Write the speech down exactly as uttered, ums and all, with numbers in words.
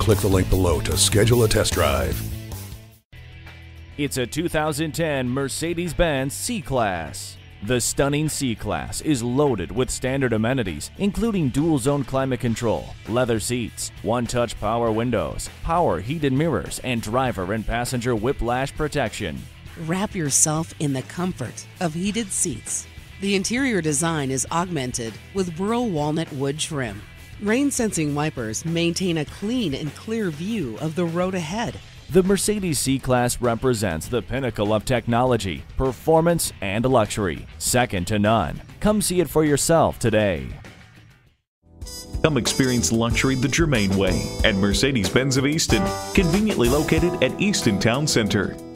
click the link below to schedule a test drive. It's a two thousand ten Mercedes-Benz C-Class. The stunning C-Class is loaded with standard amenities, including dual-zone climate control, leather seats, one-touch power windows, power heated mirrors, and driver and passenger whiplash protection. Wrap yourself in the comfort of heated seats. The interior design is augmented with burl walnut wood trim. Rain-sensing wipers maintain a clean and clear view of the road ahead. The Mercedes C-Class represents the pinnacle of technology, performance, and luxury, second to none. Come see it for yourself today. Come experience luxury the Germain way at Mercedes-Benz of Easton, conveniently located at Easton Town Center.